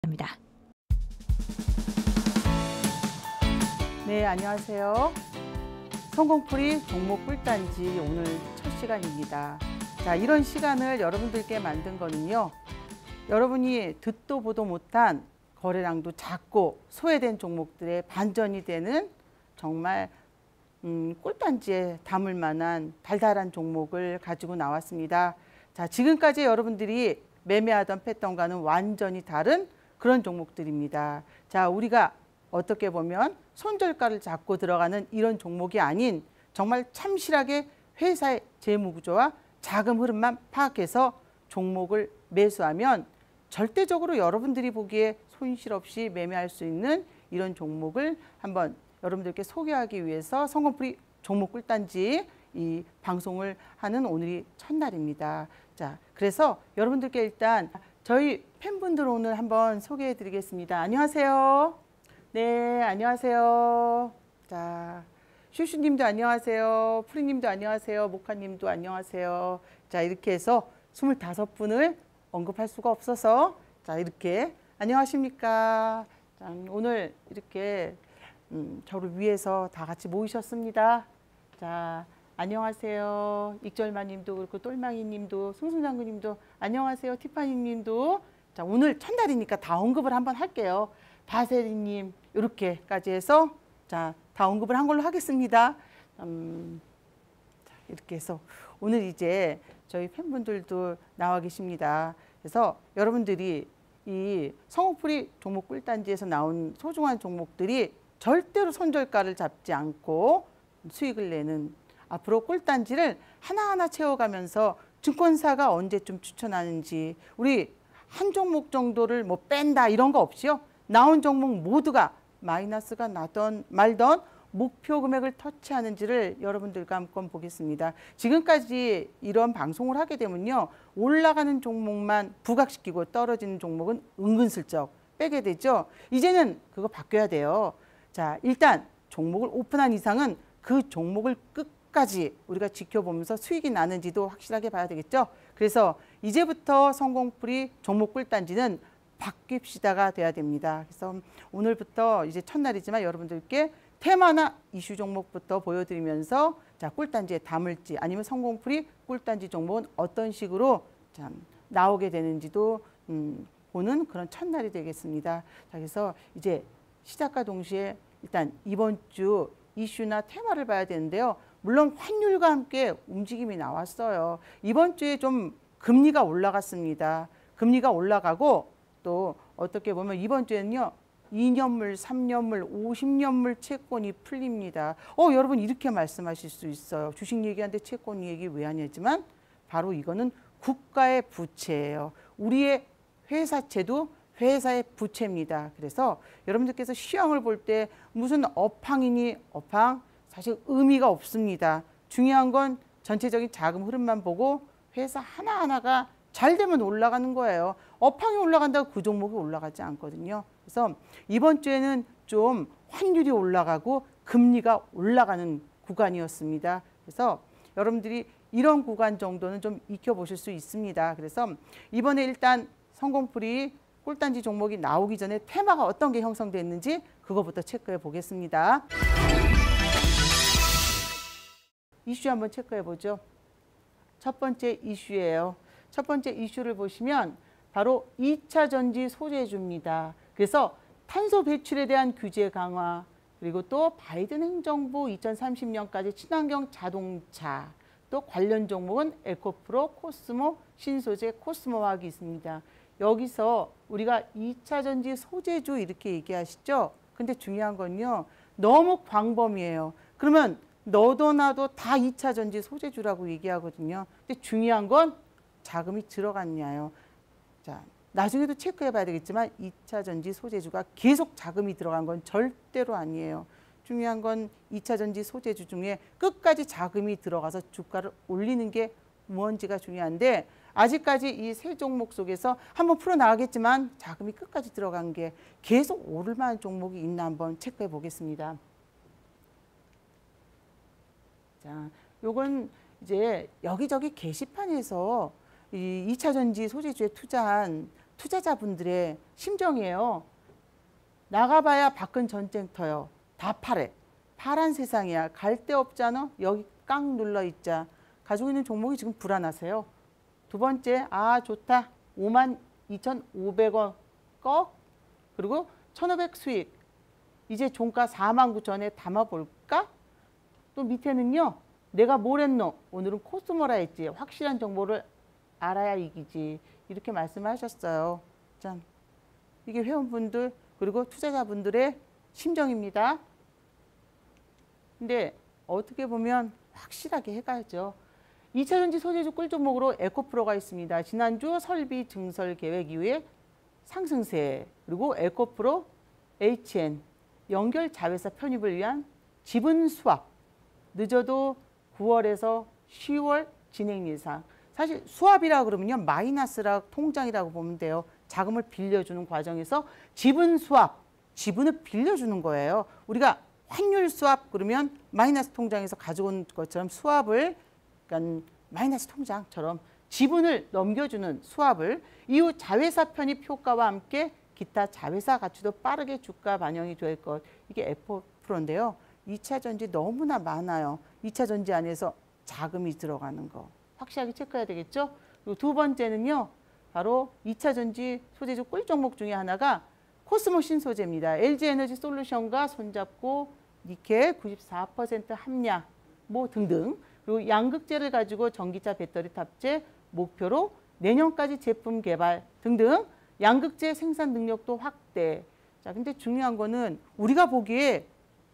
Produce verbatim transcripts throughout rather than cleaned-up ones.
합니다. 네, 안녕하세요. 성공풀이 종목 꿀단지 오늘 첫 시간입니다. 자, 이런 시간을 여러분들께 만든 거는요. 여러분이 듣도 보도 못한 거래량도 작고 소외된 종목들의 반전이 되는 정말 음, 꿀단지에 담을 만한 달달한 종목을 가지고 나왔습니다. 자, 지금까지 여러분들이 매매하던 패턴과는 완전히 다른 그런 종목들입니다. 자, 우리가 어떻게 보면 손절가를 잡고 들어가는 이런 종목이 아닌 정말 참실하게 회사의 재무구조와 자금 흐름만 파악해서 종목을 매수하면 절대적으로 여러분들이 보기에 손실 없이 매매할 수 있는 이런 종목을 한번 여러분들께 소개하기 위해서 성공풀이 종목 꿀단지 이 방송을 하는 오늘이 첫날입니다. 자, 그래서 여러분들께 일단 저희 팬분들 오늘 한번 소개해 드리겠습니다. 안녕하세요. 네, 안녕하세요. 자, 슈슈님도 안녕하세요. 프리님도 안녕하세요. 모카님도 안녕하세요. 자, 이렇게 해서 스물다섯 분을 언급할 수가 없어서 자, 이렇게 안녕하십니까. 자, 오늘 이렇게 음, 저를 위해서 다 같이 모이셨습니다. 자, 안녕하세요. 익절마님도 그렇고 똘망이님도 승순장군님도 안녕하세요. 티파니님도 자, 오늘 첫날이니까 다 언급을 한번 할게요. 바세리님 이렇게까지 해서 자, 다 언급을 한 걸로 하겠습니다. 음, 자, 이렇게 해서 오늘 이제 저희 팬분들도 나와 계십니다. 그래서 여러분들이 이 성공풀이 종목 꿀단지에서 나온 소중한 종목들이 절대로 손절가를 잡지 않고 수익을 내는 앞으로 꿀단지를 하나하나 채워가면서 증권사가 언제쯤 추천하는지 우리 한 종목 정도를 뭐 뺀다 이런 거 없이요. 나온 종목 모두가 마이너스가 나던 말던 목표 금액을 터치하는지를 여러분들과 한번 보겠습니다. 지금까지 이런 방송을 하게 되면요. 올라가는 종목만 부각시키고 떨어지는 종목은 은근슬쩍 빼게 되죠. 이제는 그거 바뀌어야 돼요. 자, 일단 종목을 오픈한 이상은 그 종목을 끝까지 우리가 지켜보면서 수익이 나는지도 확실하게 봐야 되겠죠. 그래서 이제부터 성공풀이 종목 꿀단지는 바뀝시다가 돼야 됩니다. 그래서 오늘부터 이제 첫날이지만 여러분들께 테마나 이슈 종목부터 보여드리면서 자, 꿀단지에 담을지 아니면 성공풀이 꿀단지 종목은 어떤 식으로 참 나오게 되는지도 음, 보는 그런 첫날이 되겠습니다. 자, 그래서 이제 시작과 동시에 일단 이번 주 이슈나 테마를 봐야 되는데요. 물론 환율과 함께 움직임이 나왔어요. 이번 주에 좀 금리가 올라갔습니다. 금리가 올라가고 또 어떻게 보면 이번 주에는요. 이 년물, 삼 년물, 오십 년물 채권이 풀립니다. 어, 여러분 이렇게 말씀하실 수 있어요. 주식 얘기하는데 채권 얘기 왜 하냐지만 바로 이거는 국가의 부채예요. 우리의 회사채도 회사의 부채입니다. 그래서 여러분들께서 시황을 볼 때 무슨 업황이니 업황 사실 의미가 없습니다. 중요한 건 전체적인 자금 흐름만 보고 회사 하나하나가 잘 되면 올라가는 거예요. 업황이 올라간다고 그 종목이 올라가지 않거든요. 그래서 이번 주에는 좀 환율이 올라가고 금리가 올라가는 구간이었습니다. 그래서 여러분들이 이런 구간 정도는 좀 익혀보실 수 있습니다. 그래서 이번에 일단 성공풀이 꿀단지 종목이 나오기 전에 테마가 어떤 게 형성됐는지 그거부터 체크해 보겠습니다. 이슈 한번 체크해 보죠. 첫 번째 이슈예요. 첫 번째 이슈를 보시면 바로 이 차 전지 소재주입니다. 그래서 탄소 배출에 대한 규제 강화 그리고 또 바이든 행정부 이천삼십 년까지 친환경 자동차 또 관련 종목은 에코프로, 코스모, 신소재, 코스모화학이 있습니다. 여기서 우리가 이 차 전지 소재주 이렇게 얘기하시죠. 근데 중요한 건요. 너무 광범위해요. 그러면 너도 나도 다 이 차 전지 소재주라고 얘기하거든요. 근데 중요한 건 자금이 들어갔냐요. 자, 나중에도 체크해 봐야 되겠지만 이 차 전지 소재주가 계속 자금이 들어간 건 절대로 아니에요. 중요한 건 이 차 전지 소재주 중에 끝까지 자금이 들어가서 주가를 올리는 게 뭔지가 중요한데 아직까지 이 세 종목 속에서 한번 풀어나가겠지만 자금이 끝까지 들어간 게 계속 오를 만한 종목이 있나 한번 체크해 보겠습니다. 자, 요건 이제 여기저기 게시판에서 이 이 차 전지 소재주에 투자한 투자자분들의 심정이에요. 나가봐야 밖은 전쟁터요. 다 파래. 파란 세상이야. 갈 데 없잖아. 여기 깡 눌러 있자. 가지고 있는 종목이 지금 불안하세요. 두 번째, 아 좋다. 오만 이천오백 원 꺽. 그리고 천오백 수익. 이제 종가 사만 구천에 담아볼까? 또 밑에는요. 내가 뭘 했노? 오늘은 코스모라 했지. 확실한 정보를 알아야 이기지. 이렇게 말씀하셨어요. 짠. 이게 회원분들 그리고 투자자분들의 심정입니다. 근데 어떻게 보면 확실하게 해가야죠. 이차전지 소재주 꿀종목으로 에코프로가 있습니다. 지난주 설비 증설 계획 이후에 상승세, 그리고 에코프로 에이치엔 연결 자회사 편입을 위한 지분 수합, 늦어도 구월에서 시월 진행 예상. 사실 수합이라 그러면요 마이너스라 통장이라고 보면 돼요. 자금을 빌려주는 과정에서 지분 수합, 지분을 빌려주는 거예요. 우리가 환율 수합 그러면 마이너스 통장에서 가져온 것처럼 수합을, 그러니까 마이너스 통장처럼 지분을 넘겨주는 수합을 이후 자회사 편입 효과와 함께 기타 자회사 가치도 빠르게 주가 반영이 될 것. 이게 에코프로인데요. 이차전지 너무나 많아요. 이차전지 안에서 자금이 들어가는 거. 확실하게 체크해야 되겠죠. 그리고 두 번째는요. 바로 이차전지 소재주 꿀종목 중에 하나가 코스모 신소재입니다. 엘지에너지솔루션과 손잡고 니켈 구십사 퍼센트 함량 뭐 등등. 그리고 양극재를 가지고 전기차 배터리 탑재 목표로 내년까지 제품 개발 등등. 양극재 생산 능력도 확대. 자, 근데 중요한 거는 우리가 보기에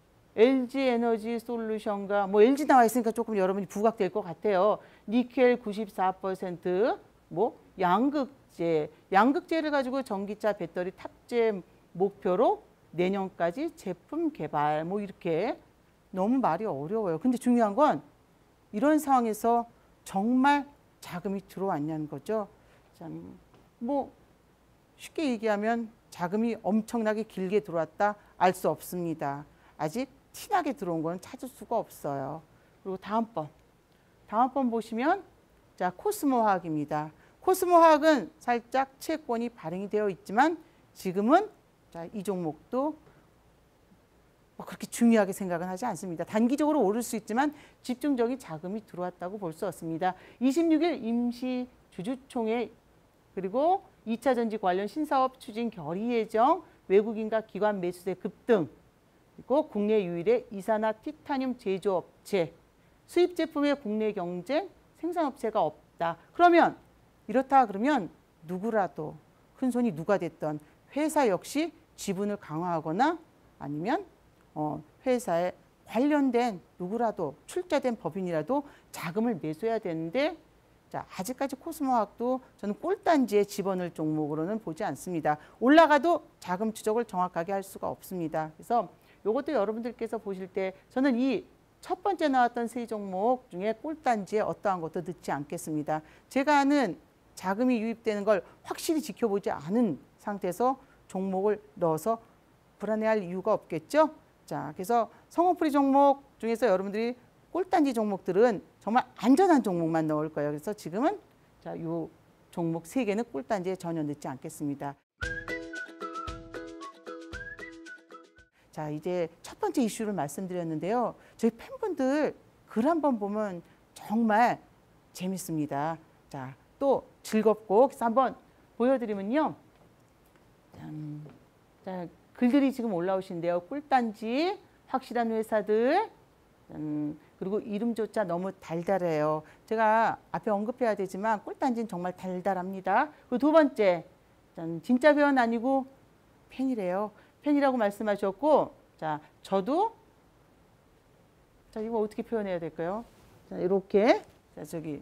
엘지에너지솔루션과 뭐 엘지 나와 있으니까 조금 여러분이 부각될 것 같아요. 니켈 구십사 퍼센트 뭐 양극재, 양극재를 가지고 전기차 배터리 탑재 목표로 내년까지 제품 개발 뭐 이렇게 너무 말이 어려워요. 근데 중요한 건 이런 상황에서 정말 자금이 들어왔냐는 거죠. 참, 뭐 쉽게 얘기하면 자금이 엄청나게 길게 들어왔다 알 수 없습니다. 아직 티나게 들어온 건 찾을 수가 없어요. 그리고 다음번, 다음번 보시면 자 코스모 화학입니다. 코스모 화학은 살짝 채권이 발행이 되어 있지만 지금은 자, 이 종목도 뭐 그렇게 중요하게 생각은 하지 않습니다. 단기적으로 오를 수 있지만 집중적인 자금이 들어왔다고 볼 수 없습니다. 이십육 일 임시 주주총회 그리고 이차전지 관련 신사업 추진 결의 예정, 외국인과 기관 매수세 급등, 그리고 국내 유일의 이산화 티타늄 제조업체, 수입 제품의 국내 경쟁, 생산업체가 없다. 그러면 이렇다 그러면 누구라도 큰 손이 누가 됐던 회사 역시 지분을 강화하거나 아니면 어, 회사에 관련된 누구라도 출자된 법인이라도 자금을 매수해야 되는데 자, 아직까지 코스모화학도 저는 꿀단지에 집어넣을 종목으로는 보지 않습니다. 올라가도 자금 추적을 정확하게 할 수가 없습니다. 그래서 이것도 여러분들께서 보실 때 저는 이 첫 번째 나왔던 세 종목 중에 꿀단지에 어떠한 것도 넣지 않겠습니다. 제가 아는 자금이 유입되는 걸 확실히 지켜보지 않은 상태에서 종목을 넣어서 불안해할 이유가 없겠죠. 자, 그래서 성공풀이 종목 중에서 여러분들이 꿀단지 종목들은 정말 안전한 종목만 넣을 거예요. 그래서 지금은 자, 이 종목 세 개는 꿀단지에 전혀 넣지 않겠습니다. 자, 이제 첫 번째 이슈를 말씀드렸는데요. 저희 팬분들 글 한번 보면 정말 재밌습니다. 자, 또 즐겁고 그래서 한번 보여드리면요. 짠. 자, 글들이 지금 올라오신데요. 꿀단지, 확실한 회사들, 짠. 그리고 이름조차 너무 달달해요. 제가 앞에 언급해야 되지만 꿀단지는 정말 달달합니다. 그리고 두 번째, 짠. 진짜 회원 아니고 팬이래요. 팬이라고 말씀하셨고, 자, 저도, 자, 이거 어떻게 표현해야 될까요? 자, 이렇게, 자, 저기,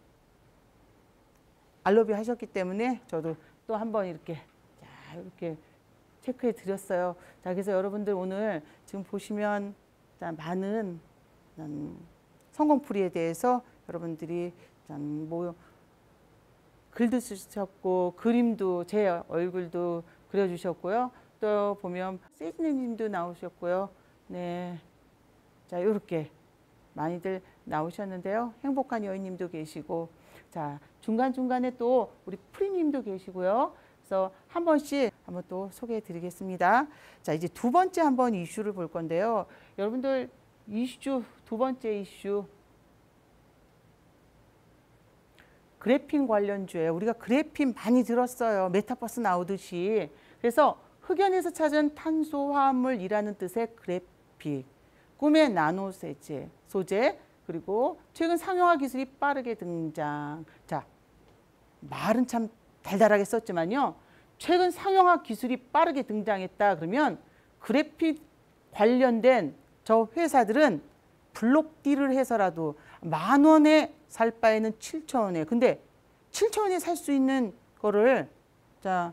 알러뷰 하셨기 때문에 저도 또 한번 이렇게, 자, 이렇게 체크해 드렸어요. 자, 그래서 여러분들 오늘 지금 보시면, 자, 많은, 음, 성공풀이에 대해서 여러분들이, 짠, 뭐, 글도 쓰셨고, 그림도, 제 얼굴도 그려주셨고요. 또 보면 세진님도 나오셨고요. 네, 자 이렇게 많이들 나오셨는데요. 행복한 여인님도 계시고, 자 중간 중간에 또 우리 프리님도 계시고요. 그래서 한 번씩 한번 또 소개해 드리겠습니다. 자, 이제 두 번째 한번 이슈를 볼 건데요. 여러분들 이슈, 두 번째 이슈. 그래핀 관련주예요. 우리가 그래핀 많이 들었어요. 메타버스 나오듯이. 그래서 흑연에서 찾은 탄소화합물이라는 뜻의 그래픽, 꿈의 나노 소재, 소재, 그리고 최근 상용화 기술이 빠르게 등장. 자, 말은 참 달달하게 썼지만요. 최근 상용화 기술이 빠르게 등장했다 그러면 그래픽 관련된 저 회사들은 블록딜을 해서라도 만 원에 살 바에는 칠천 원에. 근데 칠천 원에 살 수 있는 거를 자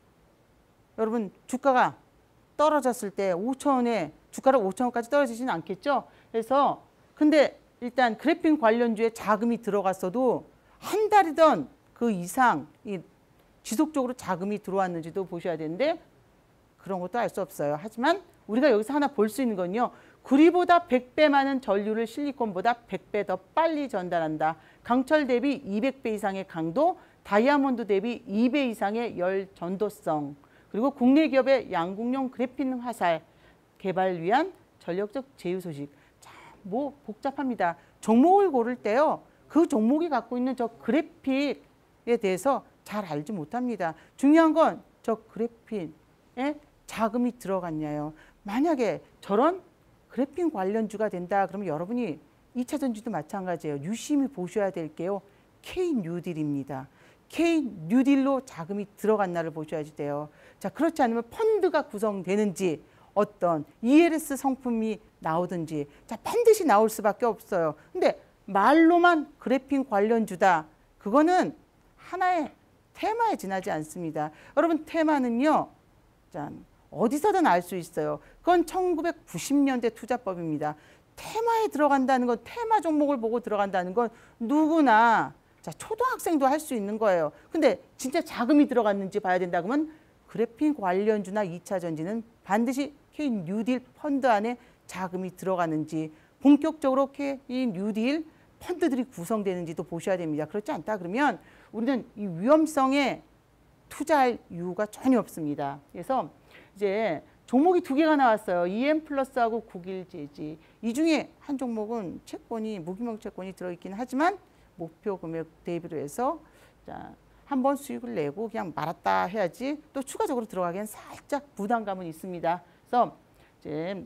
여러분 주가가 떨어졌을 때 오천 원에 주가가 오천 원까지 떨어지지는 않겠죠. 그래서 근데 일단 그래핀 관련주에 자금이 들어갔어도 한 달이던 그 이상 이 지속적으로 자금이 들어왔는지도 보셔야 되는데 그런 것도 알 수 없어요. 하지만 우리가 여기서 하나 볼 수 있는 건요. 구리보다 백 배 많은 전류를 실리콘보다 백 배 더 빨리 전달한다. 강철 대비 이백 배 이상의 강도, 다이아몬드 대비 이 배 이상의 열 전도성, 그리고 국내 기업의 양국용 그래핀 화살 개발 위한 전력적 제휴 소식. 참, 뭐 복잡합니다. 종목을 고를 때요. 그 종목이 갖고 있는 저 그래픽에 대해서 잘 알지 못합니다. 중요한 건 저 그래핀에 자금이 들어갔냐요. 만약에 저런 그래핀 관련주가 된다 그러면 여러분이 이 차 전지도 마찬가지예요. 유심히 보셔야 될 게요. K뉴딜입니다. K뉴딜로 자금이 들어갔나를 보셔야지 돼요. 자, 그렇지 않으면 펀드가 구성되는지 어떤 이엘에스 상품이 나오든지 자 반드시 나올 수밖에 없어요. 근데 말로만 그래핀 관련주다. 그거는 하나의 테마에 지나지 않습니다. 여러분 테마는요. 짠. 어디서든 알 수 있어요. 그건 천구백구십 년대 투자법입니다. 테마에 들어간다는 건 테마 종목을 보고 들어간다는 건 누구나 자 초등학생도 할 수 있는 거예요. 근데 진짜 자금이 들어갔는지 봐야 된다 그러면 그래핀 관련주나 이 차 전지는 반드시 K뉴딜 펀드 안에 자금이 들어가는지 본격적으로 K뉴딜 펀드들이 구성되는지도 보셔야 됩니다. 그렇지 않다 그러면 우리는 이 위험성에 투자할 이유가 전혀 없습니다. 그래서 이제 종목이 두 개가 나왔어요. 이엠플러스하고 국일제지. 이 중에 한 종목은 채권이 무기명 채권이 들어있긴 하지만 목표 금액 대비로 해서 자, 한번 수익을 내고 그냥 말았다 해야지 또 추가적으로 들어가기엔 살짝 부담감은 있습니다. 그래서 이제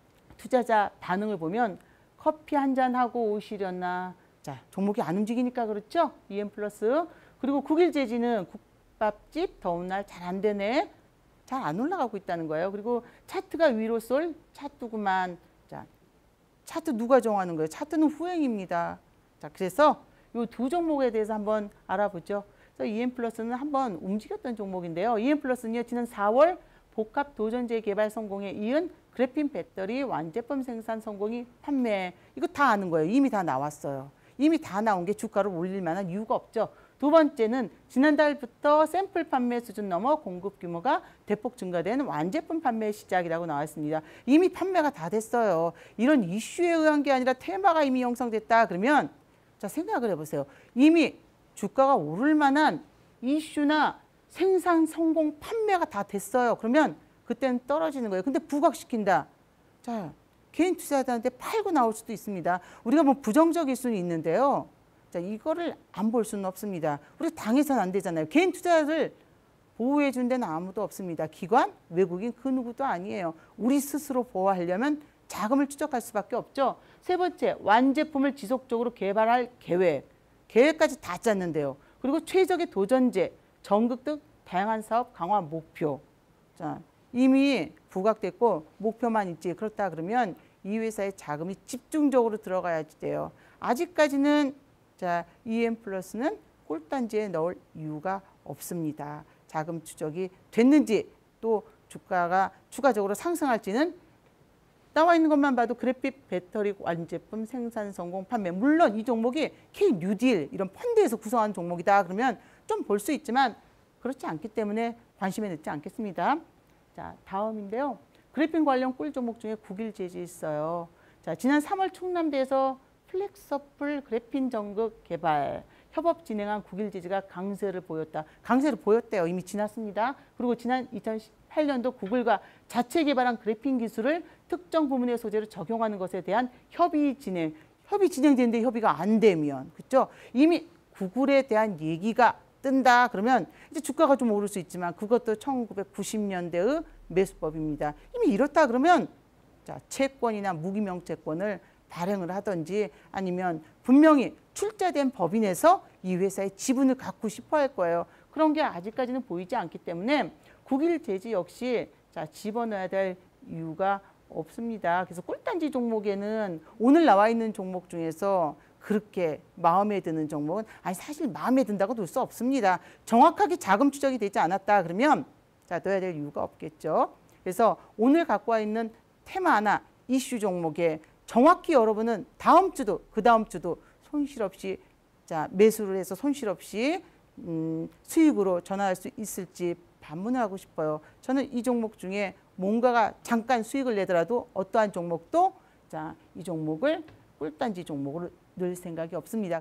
투자자 반응을 보면 커피 한 잔 하고 오시려나. 자, 종목이 안 움직이니까 그렇죠. 이엠플러스. 그리고 국일제지는 국밥집 더운 날 잘 안 되네. 잘 안 올라가고 있다는 거예요. 그리고 차트가 위로 쏠 차트구만. 자, 차트 누가 정하는 거예요? 차트는 후행입니다. 자, 그래서 이 두 종목에 대해서 한번 알아보죠. 그래서 이엠플러스는 한번 움직였던 종목인데요. 이엠플러스는요, 지난 사월 복합 도전제 개발 성공에 이은 그래핀 배터리 완제품 생산 성공이 판매. 이거 다 아는 거예요. 이미 다 나왔어요. 이미 다 나온 게 주가를 올릴 만한 이유가 없죠. 두 번째는 지난달부터 샘플 판매 수준 넘어 공급 규모가 대폭 증가된 완제품 판매 시작이라고 나왔습니다. 이미 판매가 다 됐어요. 이런 이슈에 의한 게 아니라 테마가 이미 형성됐다 그러면 자 생각을 해보세요. 이미 주가가 오를 만한 이슈나 생산 성공 판매가 다 됐어요. 그러면 그때는 떨어지는 거예요. 근데 부각시킨다. 자, 개인 투자자한테 팔고 나올 수도 있습니다. 우리가 뭐 부정적일 수는 있는데요. 자, 이거를 안 볼 수는 없습니다. 우리 당해서는 안 되잖아요. 개인 투자를 보호해 준 데는 아무도 없습니다. 기관, 외국인 그 누구도 아니에요. 우리 스스로 보호하려면 자금을 추적할 수밖에 없죠. 세 번째, 완제품을 지속적으로 개발할 계획. 계획까지 다 짰는데요. 그리고 최적의 도전제, 전극 등 다양한 사업 강화 목표. 자, 이미 부각됐고 목표만 있지. 그렇다 그러면 이 회사에 자금이 집중적으로 들어가야지 돼요. 아직까지는 자, 이엠플러스는 꼴단지에 넣을 이유가 없습니다. 자금 추적이 됐는지 또 주가가 추가적으로 상승할지는 나와 있는 것만 봐도 그래픽 배터리 완제품 생산 성공 판매. 물론 이 종목이 K뉴딜 이런 펀드에서 구성한 종목이다 그러면 좀 볼 수 있지만 그렇지 않기 때문에 관심에 넣지 않겠습니다. 자, 다음인데요. 그래핀 관련 꿀 종목 중에 국일제지 있어요. 자, 지난 삼월 충남대에서 플렉서풀 그래핀 전극 개발 협업 진행한 구글제지가 강세를 보였다. 강세를 보였대요. 이미 지났습니다. 그리고 지난 이천십팔 년도 구글과 자체 개발한 그래핀 기술을 특정 부문의 소재로 적용하는 것에 대한 협의 진행. 협의 진행되는데 협의가 안 되면, 그렇죠? 이미 구글에 대한 얘기가 뜬다 그러면 이제 주가가 좀 오를 수 있지만 그것도 천구백구십 년대의 매수법입니다. 이미 이렇다 그러면 자, 채권이나 무기명채권을 발행을 하든지 아니면 분명히 출자된 법인에서 이 회사의 지분을 갖고 싶어 할 거예요. 그런 게 아직까지는 보이지 않기 때문에 국일제지 역시 자, 집어넣어야 될 이유가 없습니다. 그래서 꿀단지 종목에는 오늘 나와 있는 종목 중에서 그렇게 마음에 드는 종목은 아니 사실 마음에 든다고 넣을 수 없습니다. 정확하게 자금 추적이 되지 않았다 그러면 자 넣어야 될 이유가 없겠죠. 그래서 오늘 갖고 와 있는 테마 하나 이슈 종목에 정확히 여러분은 다음 주도 그 다음 주도 손실 없이 자 매수를 해서 손실 없이 음, 수익으로 전환할 수 있을지 반문을 하고 싶어요. 저는 이 종목 중에 뭔가가 잠깐 수익을 내더라도 어떠한 종목도 자 이 종목을 꿀단지 종목으로 넣을 생각이 없습니다.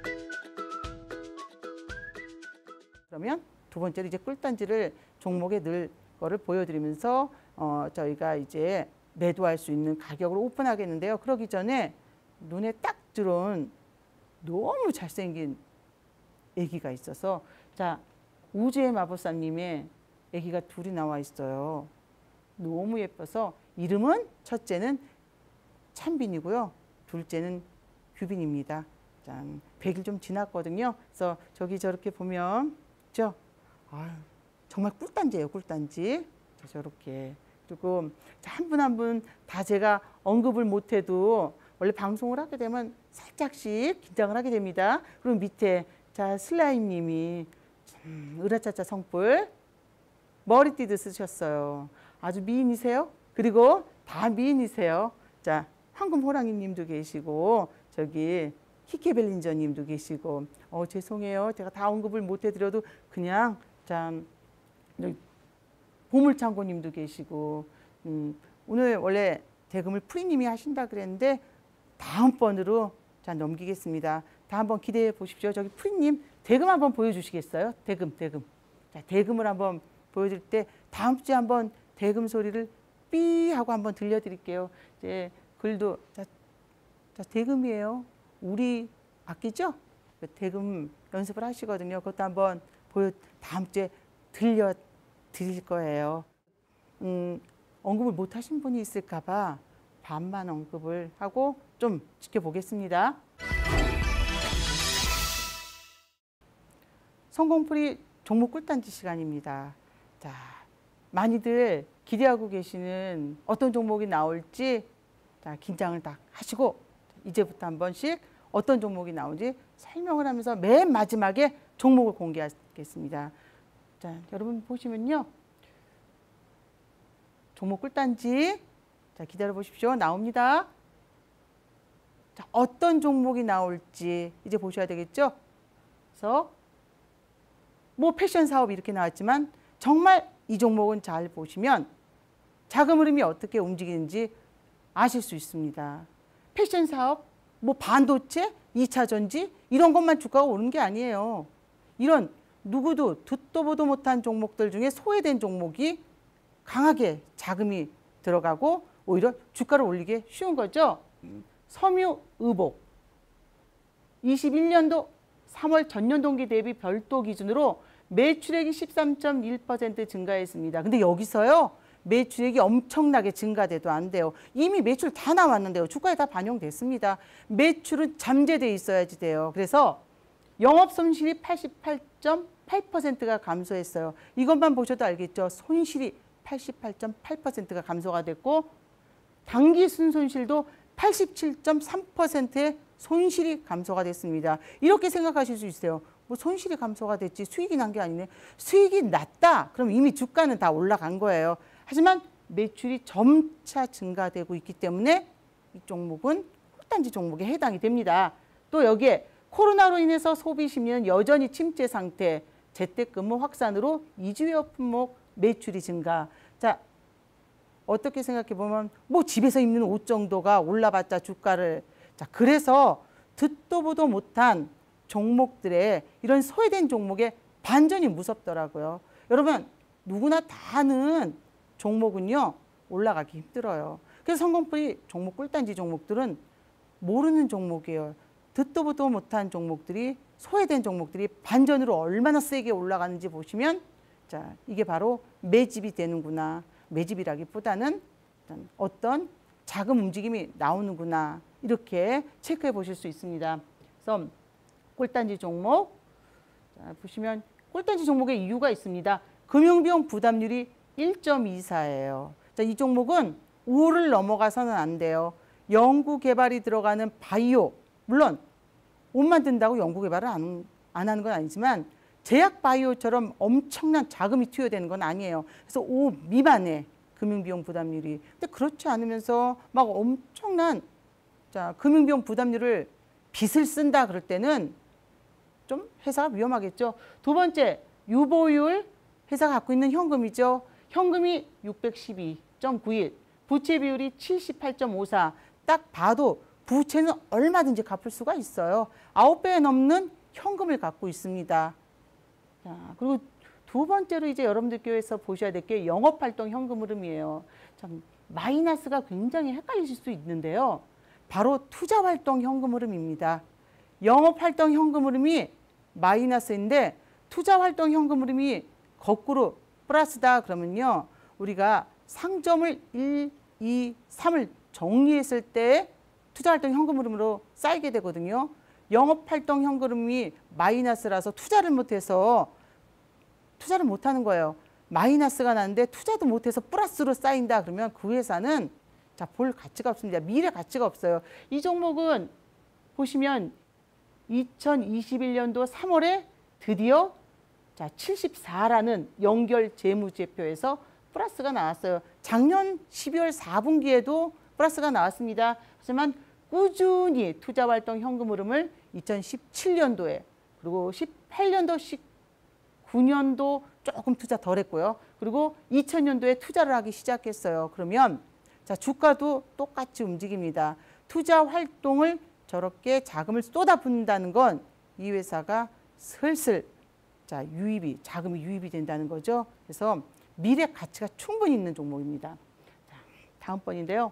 그러면 두 번째로 이제 꿀단지를 종목에 넣을 거를 보여드리면서 어, 저희가 이제 매도할 수 있는 가격으로 오픈하겠는데요. 그러기 전에 눈에 딱 들어온 너무 잘생긴 애기가 있어서 자 우주의 마법사님의 애기가 둘이 나와 있어요. 너무 예뻐서 이름은 첫째는 찬빈이고요. 둘째는 규빈입니다. 짠, 백 일 좀 지났거든요. 그래서 저기 저렇게 보면 그죠? 아유, 정말 꿀단지예요. 꿀단지. 자, 저렇게. 그리고 한 분 한 분 다 제가 언급을 못해도 원래 방송을 하게 되면 살짝씩 긴장을 하게 됩니다. 그리고 밑에 자 슬라임님이 참 으라짜짜 성뿔 머리띠도 쓰셨어요. 아주 미인이세요. 그리고 다 미인이세요. 자 황금호랑이님도 계시고 저기 히케벨린저님도 계시고 어 죄송해요. 제가 다 언급을 못해드려도 그냥 참 보물창고님도 계시고 음, 오늘 원래 대금을 프리님이 하신다 그랬는데 다음번으로 자 넘기겠습니다. 다 한번 기대해 보십시오. 저기 프리님 대금 한번 보여주시겠어요? 대금 대금. 자 대금을 한번 보여드릴 때 다음 주에 한번 대금 소리를 삐 하고 한번 들려드릴게요. 이제 글도 자, 자 대금이에요. 우리 아끼죠? 대금 연습을 하시거든요. 그것도 한번 보여 다음 주에 들려 드릴 거예요. 음, 언급을 못 하신 분이 있을까 봐 반만 언급을 하고 좀 지켜보겠습니다. 성공풀이 종목 꿀단지 시간입니다. 자, 많이들 기대하고 계시는 어떤 종목이 나올지 자, 긴장을 딱 하시고 이제부터 한 번씩 어떤 종목이 나오는지 설명을 하면서 맨 마지막에 종목을 공개하겠습니다. 자, 여러분 보시면요. 종목 꿀단지 자, 기다려 보십시오. 나옵니다. 자, 어떤 종목이 나올지 이제 보셔야 되겠죠? 그래서 뭐 패션 사업 이렇게 나왔지만 정말 이 종목은 잘 보시면 자금 흐름이 어떻게 움직이는지 아실 수 있습니다. 패션 사업, 뭐 반도체, 이 차 전지 이런 것만 주가가 오르는 게 아니에요. 이런 누구도 듣도 보도 못한 종목들 중에 소외된 종목이 강하게 자금이 들어가고 오히려 주가를 올리기 쉬운 거죠. 섬유의복 이십일 년도 삼월 전년 동기 대비 별도 기준으로 매출액이 십삼 점 일 퍼센트 증가했습니다. 근데 여기서요. 매출액이 엄청나게 증가돼도 안 돼요. 이미 매출 다 나왔는데요. 주가에 다 반영됐습니다. 매출은 잠재돼 있어야지 돼요. 그래서 영업손실이 팔십팔 점 팔 퍼센트가 감소했어요. 이것만 보셔도 알겠죠. 손실이 팔십팔 점 팔 퍼센트가 감소가 됐고 당기 순손실도 팔십칠 점 삼 퍼센트의 손실이 감소가 됐습니다. 이렇게 생각하실 수 있어요. 뭐 손실이 감소가 됐지 수익이 난 게 아니네. 수익이 났다. 그럼 이미 주가는 다 올라간 거예요. 하지만 매출이 점차 증가되고 있기 때문에 이 종목은 꿀단지 종목에 해당이 됩니다. 또 여기에 코로나로 인해서 소비 심리는 여전히 침체 상태, 재택근무 확산으로 이주웨어 품목 매출이 증가. 자, 어떻게 생각해 보면 뭐 집에서 입는 옷 정도가 올라봤자 주가를 자, 그래서 듣도 보도 못한 종목들의 이런 소외된 종목의 반전이 무섭더라고요. 여러분 누구나 다 아는 종목은요 올라가기 힘들어요. 그래서 성공풀이 종목 꿀단지 종목들은 모르는 종목이에요. 듣도 보도 못한 종목들이 소외된 종목들이 반전으로 얼마나 세게 올라가는지 보시면 자 이게 바로 매집이 되는구나. 매집이라기보다는 어떤 자금 움직임이 나오는구나. 이렇게 체크해 보실 수 있습니다. 그래서 꿀단지 종목 자, 보시면 꿀단지 종목의 이유가 있습니다. 금융비용 부담률이 일 점 이사예요. 자, 이 종목은 오를 넘어가서는 안 돼요. 연구개발이 들어가는 바이오, 물론 옷 만든다고 연구개발을 안, 안 하는 건 아니지만 제약 바이오처럼 엄청난 자금이 투여되는 건 아니에요. 그래서 오 미만의 금융비용 부담률이. 근데 그렇지 않으면서 막 엄청난 자, 금융비용 부담률을 빚을 쓴다 그럴 때는 좀 회사가 위험하겠죠. 두 번째, 유보율 회사가 갖고 있는 현금이죠. 현금이 육백십이 점 구일, 부채 비율이 칠십팔 점 오사. 딱 봐도 부채는 얼마든지 갚을 수가 있어요. 아홉 배 넘는 현금을 갖고 있습니다. 자, 그리고 두 번째로 이제 여러분들께서 보셔야 될 게 영업활동 현금 흐름이에요. 참 마이너스가 굉장히 헷갈리실 수 있는데요. 바로 투자활동 현금 흐름입니다. 영업활동 현금 흐름이 마이너스인데 투자활동 현금 흐름이 거꾸로 플러스다 그러면요. 우리가 상점을 일, 이, 삼을 정리했을 때 투자활동 현금 흐름으로 쌓이게 되거든요. 영업활동 현금 흐름이 마이너스라서 투자를 못해서 투자를 못하는 거예요. 마이너스가 나는데 투자도 못해서 플러스로 쌓인다 그러면 그 회사는 자, 볼 가치가 없습니다. 미래 가치가 없어요. 이 종목은 보시면 이천이십일 년도 삼월에 드디어 자, 칠십사라는 연결 재무제표에서 플러스가 나왔어요. 작년 십이월 사분기에도 플러스가 나왔습니다. 하지만 꾸준히 투자활동 현금 흐름을 이천십칠 년도에 그리고 십팔 년도, 십구 년도 조금 투자 덜 했고요. 그리고 이천 년도에 투자를 하기 시작했어요. 그러면 자, 주가도 똑같이 움직입니다. 투자 활동을 저렇게 자금을 쏟아붓는다는 건 이 회사가 슬슬 자, 유입이, 자금이 유입이 된다는 거죠. 그래서 미래 가치가 충분히 있는 종목입니다. 자, 다음 번인데요.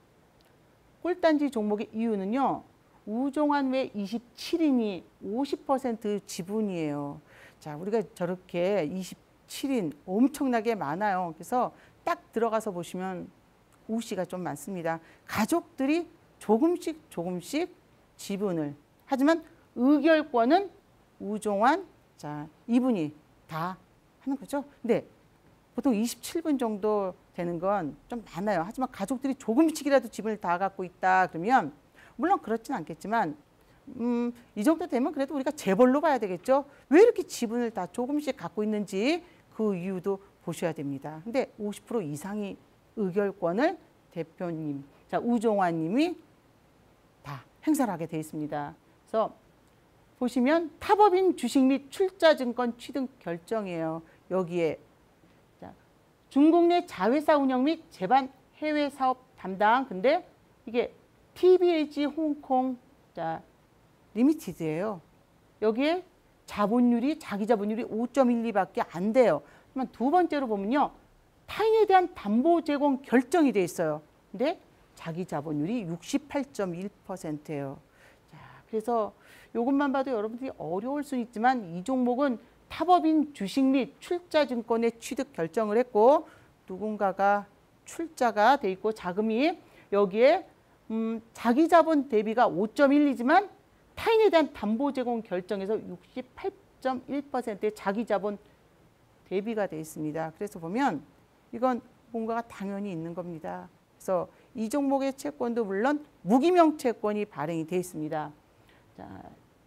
꿀단지 종목의 이유는요. 우종환 외 이십칠 인이 오십 퍼센트 지분이에요. 자, 우리가 저렇게 이십칠 인 엄청나게 많아요. 그래서 딱 들어가서 보시면 우씨가 좀 많습니다. 가족들이 조금씩 조금씩 지분을 하지만 의결권은 우종환 자 이분이 다 하는 거죠. 근데 보통 이십칠 분 정도 되는 건 좀 많아요. 하지만 가족들이 조금씩이라도 지분을 다 갖고 있다 그러면 물론 그렇진 않겠지만 음, 이 정도 되면 그래도 우리가 재벌로 봐야 되겠죠. 왜 이렇게 지분을 다 조금씩 갖고 있는지 그 이유도 보셔야 됩니다. 근데 오십 퍼센트 이상이 의결권을 대표님, 자 우종환 님이 다 행사를 하게 되어 있습니다. 그래서 보시면 타법인 주식 및 출자증권 취득 결정이에요. 여기에 자, 중국 내 자회사 운영 및 제반 해외 사업 담당. 근데 이게 티비에이치 홍콩 자 리미티드예요. 여기에 자본율이 자기 자본율이 오 점 일이밖에 안 돼요. 그러면 두 번째로 보면요. 타인에 대한 담보 제공 결정이 돼 있어요. 근데 자기 자본율이 육십팔 점 일 퍼센트예요. 자, 그래서 이것만 봐도 여러분들이 어려울 수 있지만 이 종목은 타법인 주식 및 출자증권에 취득 결정을 했고 누군가가 출자가 돼 있고 자금이 여기에 음, 자기 자본 대비가 오 점 일이지만 타인에 대한 담보 제공 결정에서 육십팔 점 일 퍼센트의 자기 자본 대비가 돼 있습니다. 그래서 보면 이건 뭔가가 당연히 있는 겁니다. 그래서 이 종목의 채권도 물론 무기명 채권이 발행이 돼 있습니다. 자,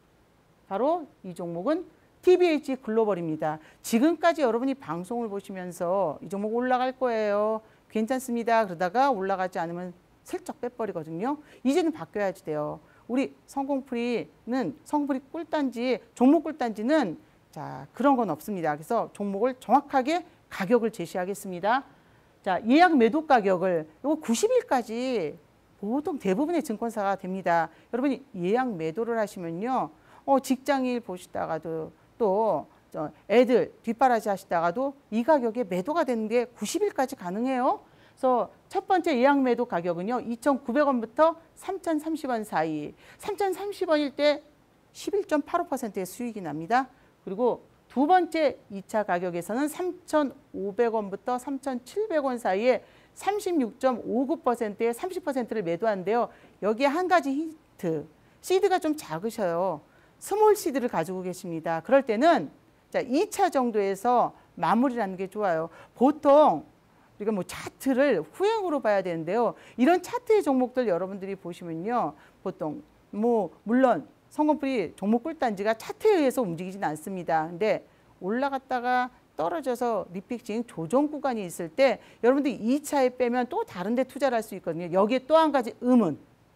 바로 이 종목은 티비에이치 글로벌입니다. 지금까지 여러분이 방송을 보시면서 이 종목 올라갈 거예요. 괜찮습니다. 그러다가 올라가지 않으면 슬쩍 빼버리거든요. 이제는 바뀌어야지 돼요. 우리 성공풀이는 성공풀이 꿀단지, 종목 꿀단지는 자, 그런 건 없습니다. 그래서 종목을 정확하게 가격을 제시하겠습니다. 자, 예약 매도 가격을 요거 구십 일까지 보통 대부분의 증권사가 됩니다. 여러분이 예약 매도를 하시면요. 어, 직장일 보시다가도 또 애들 뒷바라지 하시다가도 이 가격에 매도가 되는 게 구십 일까지 가능해요. 그래서 첫 번째 예약 매도 가격은요. 이천구백 원부터 삼천삼십 원 사이. 삼천삼십 원일 때 십일 점 팔오 퍼센트의 수익이 납니다. 그리고 두 번째 이 차 가격에서는 삼천오백 원부터 삼천칠백 원 사이에 삼십육 점 오구 퍼센트의 삼십 퍼센트를 매도한대요. 여기에 한 가지 힌트. 시드가 좀 작으셔요. 스몰 시드를 가지고 계십니다. 그럴 때는 자, 이 차 정도에서 마무리를 하는 게 좋아요. 보통 우리가 뭐 차트를 후행으로 봐야 되는데요. 이런 차트의 종목들 여러분들이 보시면요. 보통 뭐 물론 성공풀이 종목 꿀단지가 차트에 의해서 움직이진 않습니다. 근데 올라갔다가 떨어져서 리픽싱 조정 구간이 있을 때 여러분들이 이 차에 빼면 또 다른 데 투자를 할 수 있거든요. 여기에 또 한 가지 의문.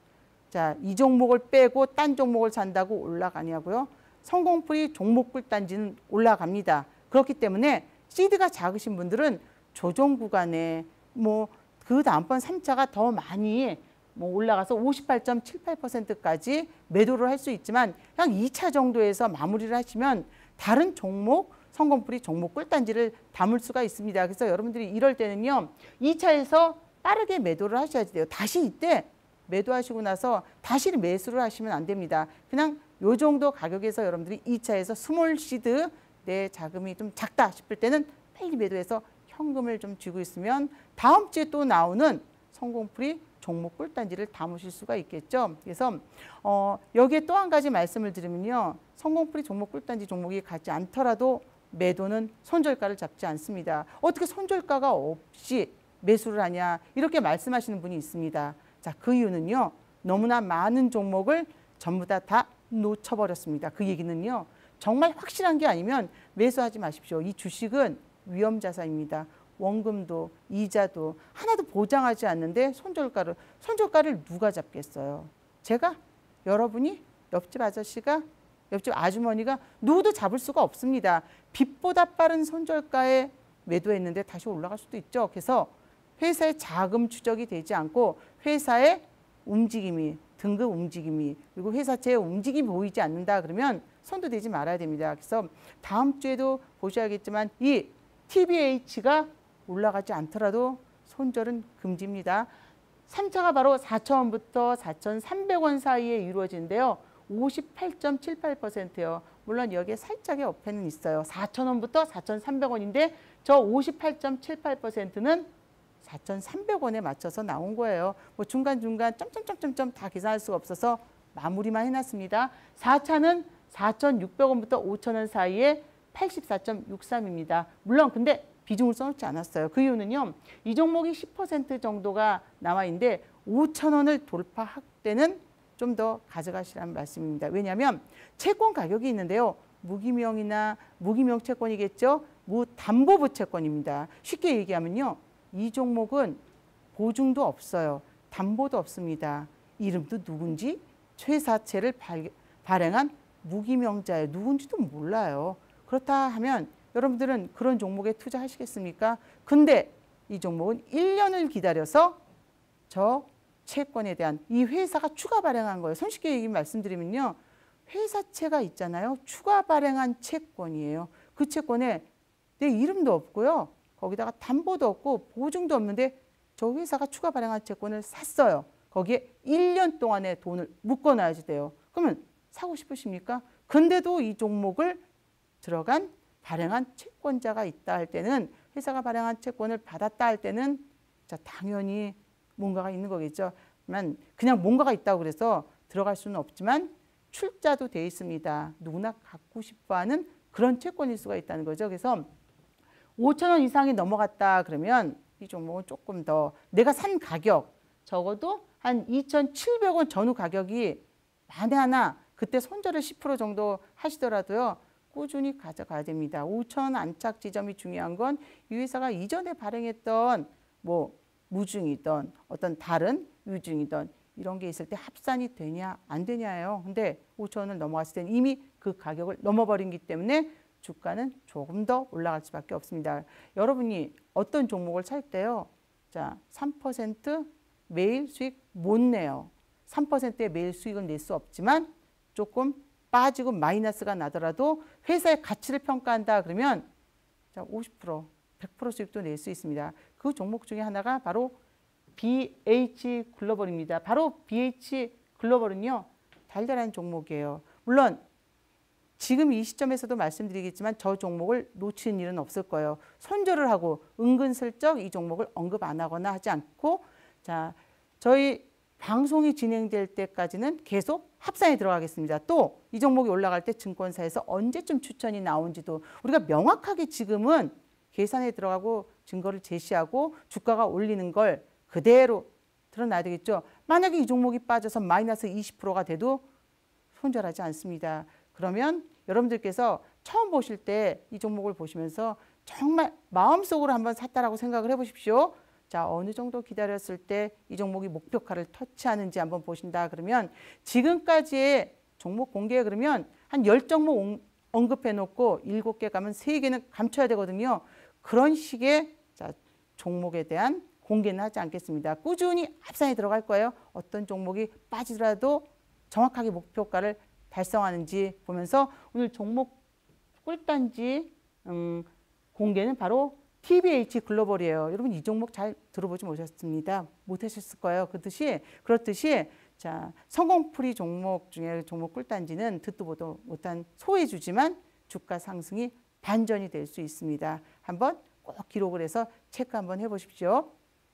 자, 이 종목을 빼고 딴 종목을 산다고 올라가냐고요? 성공풀이 종목 꿀단지는 올라갑니다. 그렇기 때문에 시드가 작으신 분들은 조정 구간에 뭐 그 다음번 삼 차가 더 많이 뭐 올라가서 오십팔 점 칠팔 퍼센트까지 매도를 할 수 있지만 그냥 이 차 정도에서 마무리를 하시면 다른 종목 성공풀이 종목 꿀단지를 담을 수가 있습니다. 그래서 여러분들이 이럴 때는요. 이 차에서 빠르게 매도를 하셔야 돼요. 다시 이때 매도하시고 나서 다시 매수를 하시면 안 됩니다. 그냥 요 정도 가격에서 여러분들이 이 차에서 스몰 시드 내 자금이 좀 작다 싶을 때는 빨리 매도해서 현금을 좀 쥐고 있으면 다음 주에 또 나오는 성공풀이 종목 꿀단지를 담으실 수가 있겠죠. 그래서 어, 여기에 또 한 가지 말씀을 드리면요. 성공풀이 종목 꿀단지 종목이 같지 않더라도 매도는 손절가를 잡지 않습니다. 어떻게 손절가가 없이 매수를 하냐 이렇게 말씀하시는 분이 있습니다. 자, 그 이유는요. 너무나 많은 종목을 전부 다 다 놓쳐버렸습니다. 그 얘기는요. 정말 확실한 게 아니면 매수하지 마십시오. 이 주식은 위험자산입니다. 원금도 이자도 하나도 보장하지 않는데 손절가를 손절가를 누가 잡겠어요? 제가? 여러분이? 옆집 아저씨가? 옆집 아주머니가? 누구도 잡을 수가 없습니다. 빛보다 빠른 손절가에 매도했는데 다시 올라갈 수도 있죠. 그래서 회사의 자금 추적이 되지 않고 회사의 움직임이 등급 움직임이 그리고 회사채의 움직임이 보이지 않는다 그러면 손도 대지 말아야 됩니다. 그래서 다음 주에도 보셔야겠지만 이 티비에이치가 올라가지 않더라도 손절은 금지입니다. 삼 차가 바로 사천 원부터 사천삼백 원 사이에 이루어지는데요. 오십팔 점 칠팔 퍼센트요. 물론 여기에 살짝의 어폐는 있어요. 사천 원부터 사천삼백 원인데 저 오십팔 점 칠팔 퍼센트는 사천삼백 원에 맞춰서 나온 거예요. 뭐 중간중간 점점점점점 다 계산할 수가 없어서 마무리만 해놨습니다. 사 차는 사천육백 원부터 오천 원 사이에 팔십사 점 육삼입니다. 물론 근데 비중을 써놓지 않았어요. 그 이유는요. 이 종목이 십 퍼센트 정도가 나와 있는데 오천 원을 돌파할 때는 좀 더 가져가시라는 말씀입니다. 왜냐하면 채권 가격이 있는데요. 무기명이나 무기명 채권이겠죠. 무담보부 채권입니다. 쉽게 얘기하면요. 이 종목은 보증도 없어요. 담보도 없습니다. 이름도 누군지 회사채를 발, 발행한 무기명자예요. 누군지도 몰라요. 그렇다 하면 여러분들은 그런 종목에 투자하시겠습니까? 근데 이 종목은 일 년을 기다려서 저 채권에 대한 이 회사가 추가 발행한 거예요. 손쉽게 얘기 말씀드리면요. 회사채가 있잖아요. 추가 발행한 채권이에요. 그 채권에 내 이름도 없고요. 거기다가 담보도 없고 보증도 없는데 저 회사가 추가 발행한 채권을 샀어요. 거기에 일 년 동안의 돈을 묶어놔야지 돼요. 그러면 사고 싶으십니까? 근데도 이 종목을 들어간 발행한 채권자가 있다 할 때는 회사가 발행한 채권을 받았다 할 때는 자 당연히 뭔가가 있는 거겠죠. 만 그냥 뭔가가 있다고 그래서 들어갈 수는 없지만 출자도 돼 있습니다. 누구나 갖고 싶어하는 그런 채권일 수가 있다는 거죠. 그래서 오천 원 이상이 넘어갔다 그러면 이 종목은 조금 더 내가 산 가격 적어도 한 이천칠백 원 전후 가격이 만에 하나 그때 손절을 십 퍼센트 정도 하시더라도요. 꾸준히 가져가야 됩니다. 오천 원 안착 지점이 중요한 건 이 회사가 이전에 발행했던 뭐 무중이든 어떤 다른 유중이든 이런 게 있을 때 합산이 되냐 안 되냐예요. 근데 오천 원을 넘어갔을 때는 이미 그 가격을 넘어버린기 때문에 주가는 조금 더 올라갈 수밖에 없습니다. 여러분이 어떤 종목을 살 때요. 자, 삼 퍼센트 매일 수익 못 내요. 삼 퍼센트의 매일 수익은 낼 수 없지만 조금 빠지고 마이너스가 나더라도 회사의 가치를 평가한다 그러면 자, 오십 퍼센트, 백 퍼센트 수익도 낼 수 있습니다. 그 종목 중에 하나가 바로 비에이치 글로벌입니다. 바로 비에이치 글로벌은요, 달달한 종목이에요. 물론 지금 이 시점에서도 말씀드리겠지만 저 종목을 놓치는 일은 없을 거예요. 손절을 하고 은근슬쩍 이 종목을 언급 안 하거나 하지 않고, 자, 저희 방송이 진행될 때까지는 계속 합산에 들어가겠습니다. 또 이 종목이 올라갈 때 증권사에서 언제쯤 추천이 나온지도 우리가 명확하게 지금은 계산에 들어가고 증거를 제시하고 주가가 올리는 걸 그대로 드러나야 되겠죠. 만약에 이 종목이 빠져서 마이너스 이십 퍼센트가 돼도 손절하지 않습니다. 그러면 여러분들께서 처음 보실 때 이 종목을 보시면서 정말 마음속으로 한번 샀다라고 생각을 해보십시오. 자, 어느 정도 기다렸을 때 이 종목이 목표가를 터치하는지 한번 보신다 그러면, 지금까지의 종목 공개 그러면 한 십 종목 언급해 놓고 일곱 개 가면 세 개는 감춰야 되거든요. 그런 식의 자, 종목에 대한 공개는 하지 않겠습니다. 꾸준히 합산에 들어갈 거예요. 어떤 종목이 빠지더라도 정확하게 목표가를 달성하는지 보면서 오늘 종목 꿀단지 음, 공개는 바로 티비에이치 글로벌이에요. 여러분 이 종목 잘 들어보지 못하셨습니다. 못하셨을 거예요. 그렇듯이 그렇듯이 자, 성공풀이 종목 중에 종목 꿀단지는 듣도 보도 못한 소외주지만 주가 상승이 반전이 될 수 있습니다. 한번 꼭 기록을 해서 체크 한번 해보십시오.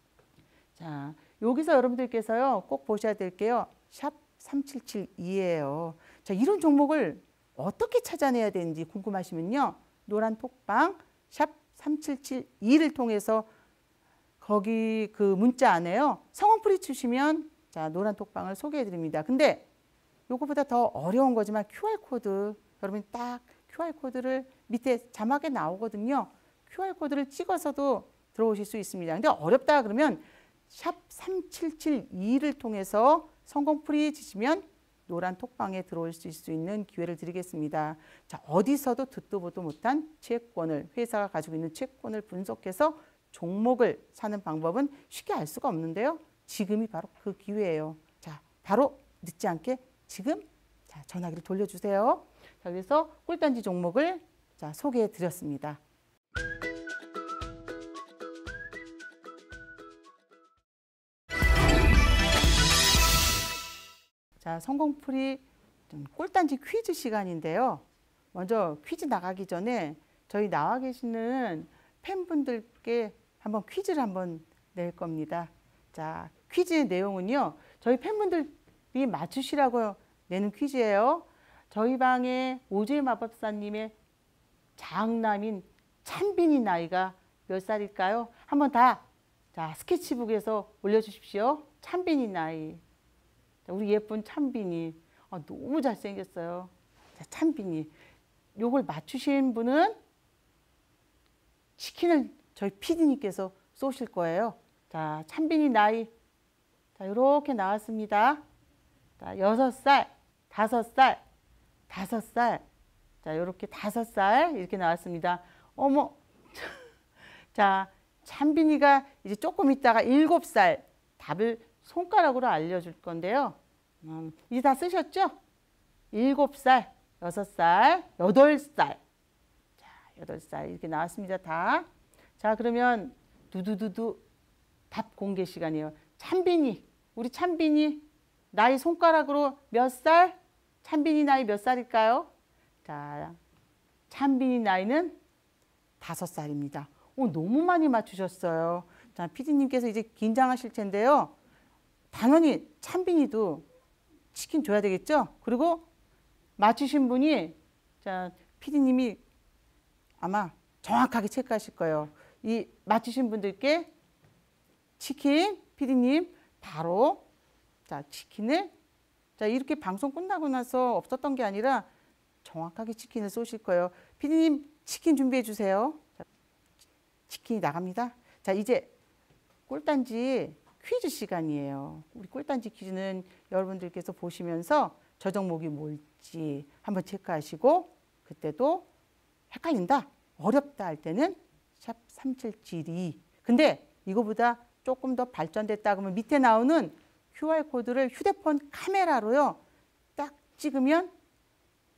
자, 여기서 여러분들께서요 꼭 보셔야 될 게요. 샵 삼칠칠이예요. 자, 이런 종목을 어떻게 찾아내야 되는지 궁금하시면요. 노란 톡방 샵 삼칠칠이를 통해서 거기 그 문자 안에요. 성원풀이 치시면 자, 노란 톡방을 소개해 드립니다. 근데 요거보다 더 어려운 거지만 큐알코드, 여러분 딱 큐알코드를 밑에 자막에 나오거든요. 큐알코드를 찍어서도 들어오실 수 있습니다. 근데 어렵다 그러면 샵 삼칠칠이를 통해서 성공풀이 치시면 노란 톡방에 들어올 수 있는 기회를 드리겠습니다. 자, 어디서도 듣도 보도 못한 채권을, 회사가 가지고 있는 채권을 분석해서 종목을 사는 방법은 쉽게 알 수가 없는데요. 지금이 바로 그 기회예요. 자, 바로 늦지 않게 지금 자, 전화기를 돌려주세요. 자, 그래서 꿀단지 종목을 자, 소개해 드렸습니다. 자, 성공풀이 꿀단지 퀴즈 시간인데요. 먼저 퀴즈 나가기 전에 저희 나와 계시는 팬분들께 한번 퀴즈를 한번 낼 겁니다. 자, 퀴즈의 내용은요. 저희 팬분들이 맞추시라고 내는 퀴즈예요. 저희 방에 오제 마법사님의 장남인 찬빈이 나이가 몇 살일까요? 한번 다 자, 스케치북에서 올려주십시오. 찬빈이 나이. 우리 예쁜 찬빈이 아, 너무 잘생겼어요. 자, 찬빈이 요걸 맞추신 분은 치킨을 저희 피디님께서 쏘실 거예요. 자, 찬빈이 나이 자, 이렇게 나왔습니다. 자, 여섯 살, 다섯 살, 다섯 살. 자, 이렇게 다섯 살 이렇게 나왔습니다. 어머, 자, 찬빈이가 이제 조금 있다가 일곱 살 답을 손가락으로 알려줄 건데요. 음, 이제 다 쓰셨죠? 일곱 살, 여섯 살, 여덟 살. 자, 여덟 살 이렇게 나왔습니다. 다. 자, 그러면 두두두두 답 공개 시간이에요. 찬빈이, 우리 찬빈이 나이 손가락으로 몇 살? 찬빈이 나이 몇 살일까요? 자, 찬빈이 나이는 다섯 살입니다. 오, 너무 많이 맞추셨어요. 자, 피디님께서 이제 긴장하실 텐데요. 당연히 찬빈이도 치킨 줘야 되겠죠? 그리고 맞추신 분이 자, 피디님이 아마 정확하게 체크하실 거예요. 이 맞추신 분들께 치킨 피디님 바로 자, 치킨을 자, 이렇게 방송 끝나고 나서 없었던 게 아니라 정확하게 치킨을 쏘실 거예요. 피디님 치킨 준비해 주세요. 자, 치킨이 나갑니다. 자, 이제 꿀단지 퀴즈 시간이에요. 우리 꿀단지 퀴즈는 여러분들께서 보시면서 저 종목이 뭘지 한번 체크하시고 그때도 헷갈린다, 어렵다 할 때는 샵 삼칠칠이. 근데 이거보다 조금 더 발전됐다 그러면 밑에 나오는 큐알코드를 휴대폰 카메라로요 딱 찍으면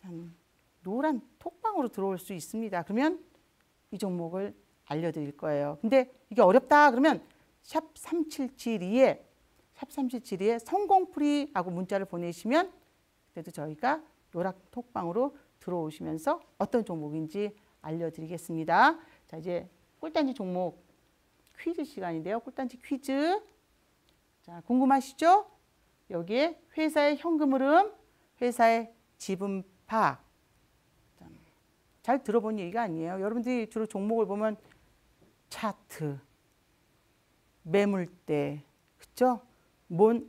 짠, 노란 톡방으로 들어올 수 있습니다. 그러면 이 종목을 알려드릴 거예요. 근데 이게 어렵다 그러면 샵 삼칠칠이에 샵 삼칠칠이에 성공풀이하고 문자를 보내시면 그래도 저희가 노란 톡방으로 들어오시면서 어떤 종목인지 알려드리겠습니다. 자, 이제 꿀단지 종목 퀴즈 시간인데요. 꿀단지 퀴즈. 자, 궁금하시죠? 여기에 회사의 현금 흐름, 회사의 지분 파악. 잘 들어본 얘기가 아니에요. 여러분들이 주로 종목을 보면 차트, 매물대, 그렇죠? 뭔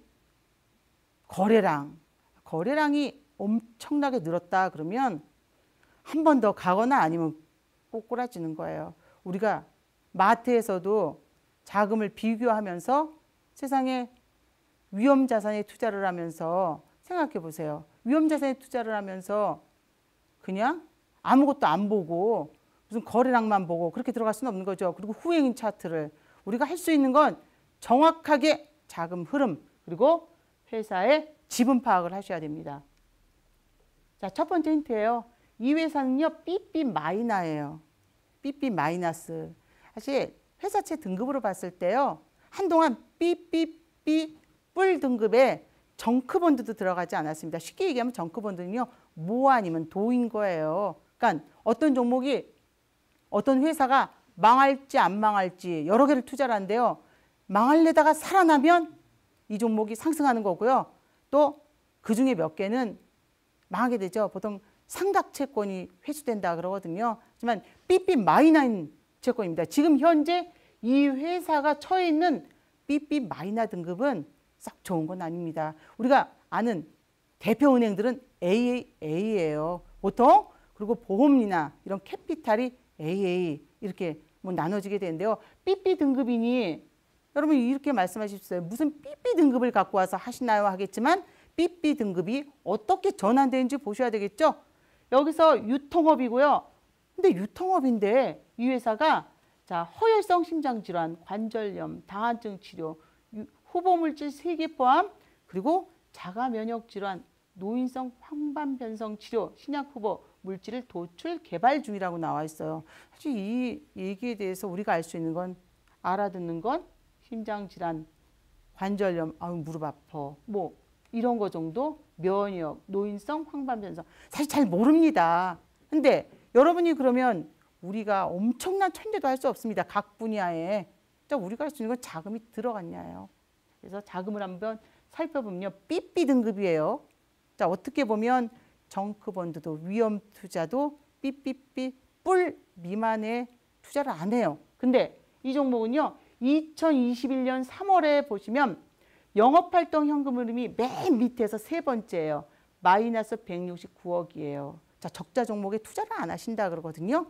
거래량, 거래량이 엄청나게 늘었다 그러면 한 번 더 가거나 아니면 꼬꾸라지는 거예요. 우리가 마트에서도 자금을 비교하면서 세상에 위험자산에 투자를 하면서 생각해 보세요. 위험자산에 투자를 하면서 그냥 아무것도 안 보고 무슨 거래량만 보고 그렇게 들어갈 수는 없는 거죠. 그리고 후행인 차트를 우리가 할 수 있는 건 정확하게 자금 흐름 그리고 회사의 지분 파악을 하셔야 됩니다. 자, 첫 번째 힌트예요. 이 회사는요 삐삐 마이너예요. 삐삐 마이너스. 사실 회사채 등급으로 봤을 때요 한동안 삐삐삐 뿔 등급에 정크본드도 들어가지 않았습니다. 쉽게 얘기하면 정크본드는요 모 아니면 도인 거예요. 그러니까 어떤 종목이 어떤 회사가 망할지 안 망할지 여러 개를 투자를 한대요. 망할래다가 살아나면 이 종목이 상승하는 거고요. 또 그중에 몇 개는 망하게 되죠. 보통 상각채권이 회수된다 그러거든요. 하지만 삐삐 마이너인 채권입니다. 지금 현재 이 회사가 처해 있는 삐삐 마이너 등급은 썩 좋은 건 아닙니다. 우리가 아는 대표은행들은 에이에이에이예요. 보통 그리고 보험이나 이런 캐피탈이 에이에이 이렇게 뭐 나눠지게 되는데요. 삐삐 등급이니 여러분 이렇게 말씀하십시오. 무슨 삐삐 등급을 갖고 와서 하시나요 하겠지만 삐삐 등급이 어떻게 전환되는지 보셔야 되겠죠. 여기서 유통업이고요. 근데 유통업인데 이 회사가 자 허혈성 심장질환, 관절염, 당한증 치료, 후보물질 세 개 포함 그리고 자가면역질환, 노인성 황반변성 치료, 신약 후보 물질을 도출 개발 중이라고 나와 있어요. 사실 이 얘기에 대해서 우리가 알 수 있는 건 알아듣는 건 심장질환, 관절염, 아유 무릎 아파 뭐 이런 거 정도 면역, 노인성 황반변성 사실 잘 모릅니다. 근데 여러분이 그러면 우리가 엄청난 천재도 할 수 없습니다. 각 분야에. 자, 우리가 할 수 있는 건 자금이 들어갔냐예요. 그래서 자금을 한번 살펴보면요. 삐삐 등급이에요. 자, 어떻게 보면 정크본드도 위험 투자도 삐삐삐 뿔 미만의 투자를 안 해요. 근데 이 종목은요. 이천이십일 년 삼월에 보시면 영업활동 현금 흐름이 맨 밑에서 세 번째예요. 마이너스 백육십구억이에요. 자, 적자 종목에 투자를 안 하신다 그러거든요.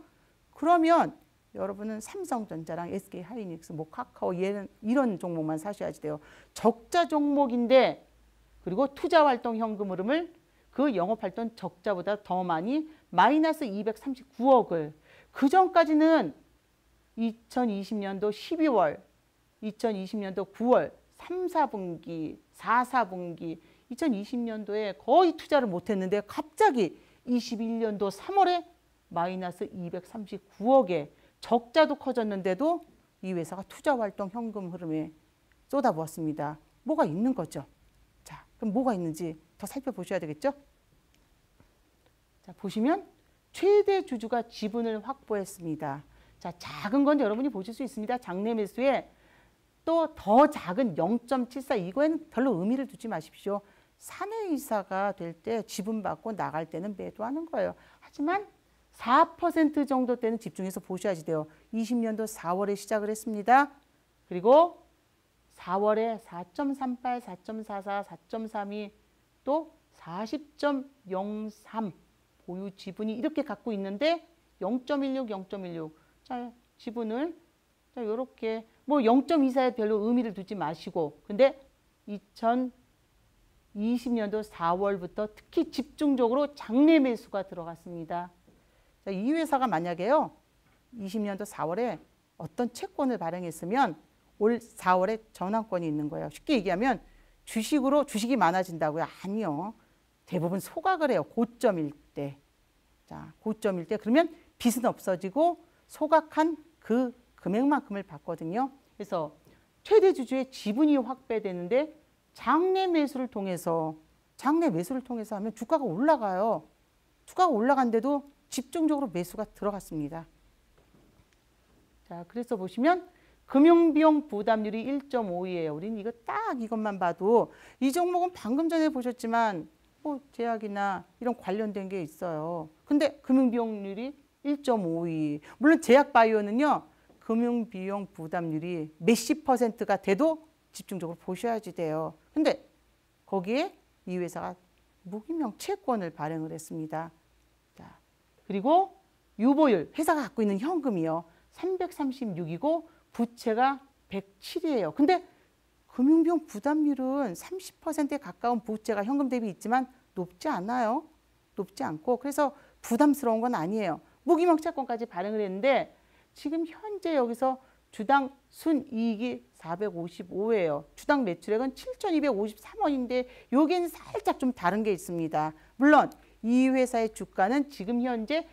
그러면 여러분은 삼성전자랑 에스케이하이닉스, 뭐 카카오 얘는 이런 종목만 사셔야지 돼요. 적자 종목인데 그리고 투자활동 현금 흐름을 그 영업활동 적자보다 더 많이 마이너스 이백삼십구억을 그 전까지는 이천이십 년도 십이월, 이천이십 년도 구월, 삼, 사분기, 사, 사분기 이천이십 년도에 거의 투자를 못했는데 갑자기 이십일 년도 삼월에 마이너스 이백삼십구억에 적자도 커졌는데도 이 회사가 투자활동 현금 흐름에 쏟아부었습니다. 뭐가 있는 거죠. 자, 그럼 뭐가 있는지 더 살펴보셔야 되겠죠. 자, 보시면 최대 주주가 지분을 확보했습니다. 자, 작은 건 여러분이 보실 수 있습니다. 장내 매수에 또 더 작은 영 점 칠사 이거에는 별로 의미를 두지 마십시오. 사내이사가 될 때 지분 받고 나갈 때는 매도하는 거예요. 하지만 사 퍼센트 정도 때는 집중해서 보셔야지 돼요. 이십 년도 사월에 시작을 했습니다. 그리고 사월에 사 점 삼팔, 사 점 사사, 사 점 삼이 또 사십 점 영삼 보유 지분이 이렇게 갖고 있는데 영 점 일육, 영 점 일육 자, 지분을 자, 요렇게 뭐 영 점 이사에 별로 의미를 두지 마시고 근데 이천이십 년도 사월부터 특히 집중적으로 장내 매수가 들어갔습니다. 자, 이 회사가 만약에요. 이십 년도 사월에 어떤 채권을 발행했으면 올 사월에 전환권이 있는 거예요. 쉽게 얘기하면 주식으로 주식이 많아진다고요? 아니요. 대부분 소각을 해요. 고점일 때. 자, 고점일 때 그러면 빚은 없어지고 소각한 그 금액만큼을 받거든요. 그래서 최대 주주의 지분이 확배되는데 장내 매수를 통해서 장내 매수를 통해서 하면 주가가 올라가요. 주가가 올라간데도 집중적으로 매수가 들어갔습니다. 자, 그래서 보시면 금융비용 부담률이 일 점 오이예요. 우리는 이거 딱 이것만 봐도 이 종목은 방금 전에 보셨지만 뭐 제약이나 이런 관련된 게 있어요. 근데 금융비용률이 일 점 오이. 물론 제약바이오는요. 금융비용 부담률이 몇십 퍼센트가 돼도 집중적으로 보셔야지 돼요. 근데 거기에 이 회사가 무기명 채권을 발행을 했습니다. 자, 그리고 유보율, 회사가 갖고 있는 현금이요. 삼백삼십육이고 부채가 백칠이에요. 근데 금융비용 부담률은 삼십 퍼센트에 가까운 부채가 현금 대비 있지만 높지 않아요. 높지 않고 그래서 부담스러운 건 아니에요. 무기명 채권까지 발행을 했는데 지금 현재 여기서 주당 순이익이 사백오십오예요. 주당 매출액은 칠천이백오십삼 원인데 여기는 살짝 좀 다른 게 있습니다. 물론 이 회사의 주가는 지금 현재